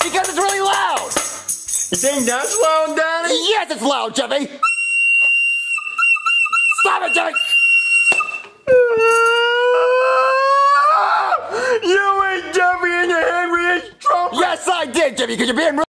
Because it's really loud. You think that's loud, Daddy? Yes, it's loud, Jeffy. Stop it, Jeffy. You ate Jeffy in your head with his trumpet. Yes, I did, Jeffy, because you're being